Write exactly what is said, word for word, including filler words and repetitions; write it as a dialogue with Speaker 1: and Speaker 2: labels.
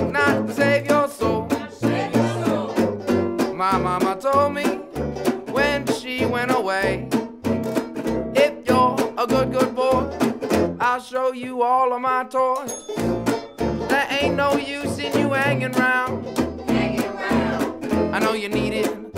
Speaker 1: not to save your soul.
Speaker 2: Save your soul.
Speaker 1: My mama told me when she went away, if you're a good, good boy, I'll show you all of my toys. There ain't no use in you hanging round.
Speaker 2: Hanging around.
Speaker 1: I know you need it.